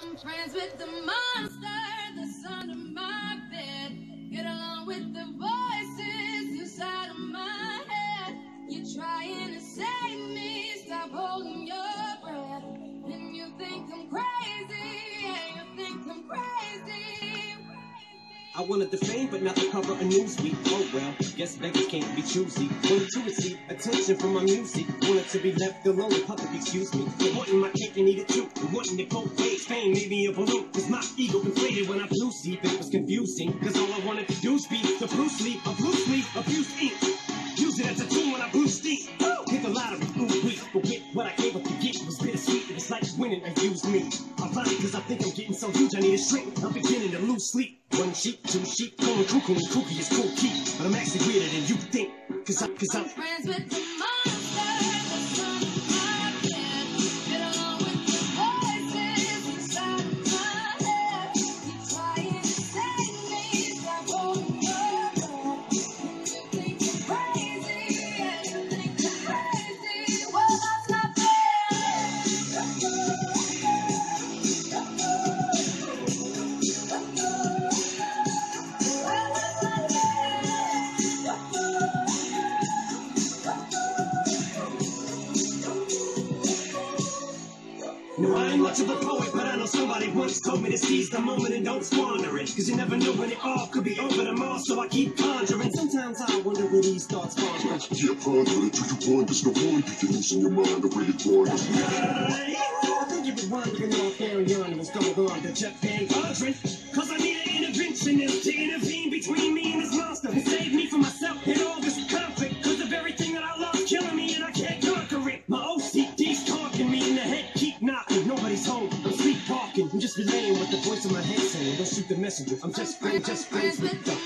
I'm friends with the monster that's under my bed. Get along with the voices inside of my head. You're trying to save me, stop holding your breath. And you think I'm crazy, yeah, you think I'm crazy. I wanted the fame, but not the cover of Newsweek. Oh well, guess beggars can't be choosy. Wanted to receive attention from my music. Wanted to be left alone in public, excuse me. But wanting my cake and eat it too. And wanting it both ways. Fame made me a balloon. Cause my ego inflated when I blew sleep. It was confusing. Cause all I wanted to do was be the Bruce Lee, a blue sleep, abuse ink. Use it as a tool when I blew steam. Hit the lottery, ooh wee. But with what I gave up to get was bittersweet. It was like winning and used me. Ironic, cause I think I'm getting so huge I need a shrink. I'm beginning to lose sleep. One sheep, two sheep, going cuckoo and kooky is cool key. But I'm actually weirder than you think. Cause I'm friends with the monster that's under my bed. Get along with the voices inside of my head. You're trying to save me, stop holding your breath. And you think I'm crazy, yeah, you think I'm crazy. Well, that's not fair. No, I ain't much of a poet, but I know somebody once told me to seize the moment and don't squander it. Cause you never know when it all could be over tomorrow, so I keep conjuring. Sometimes I wonder where these thoughts spawn from. Yeah, ponder it till you wonder. There's no wonder you can lose in your mind the way it wanders. I think you were wondering off carry on and what's going on to Jeff Van Vondren. Cause I need an interventionist to intervene between me and this monster and save me from myself and all this conflict. Cause of everything that I love killing me and I can't conquer it. My OCD's talking me in the head, keep knocking. Nobody's home, I'm sleepwalking. I'm just relaying what the voice in my head saying. Don't shoot the messenger, I'm just friends with the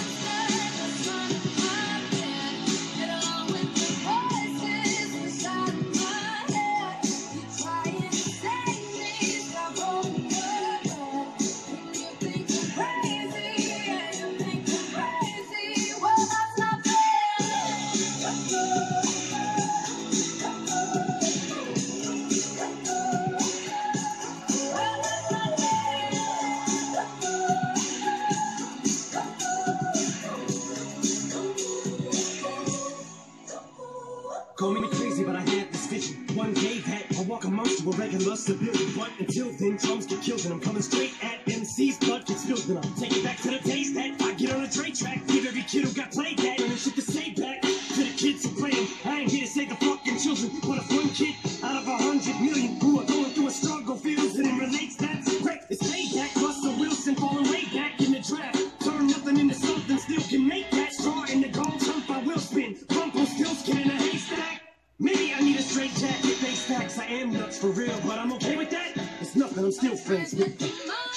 Call me crazy, but I had this vision. One day that I walk amongst you, a regular civilian. But until then, drums get killed, and I'm coming straight at MC's blood gets spilled. And I'll take it back to the days that I get on a Dre track. Give every kid who got played that, and shit to say back to the kids who play them. I ain't here to save the fucking children, but if one kid out of 100 million who are going through a struggle feels it and relates, that's great. It's payback. Russell Wilson falling way back in the draft. Turn nothing into something, still can make that. Straw in the gold hump, I will spin. Rumple skills can in a haystack. Maybe I need a straight jacket, face facts. I am nuts for real, but I'm okay with that. It's nothing, I'm still friends with them.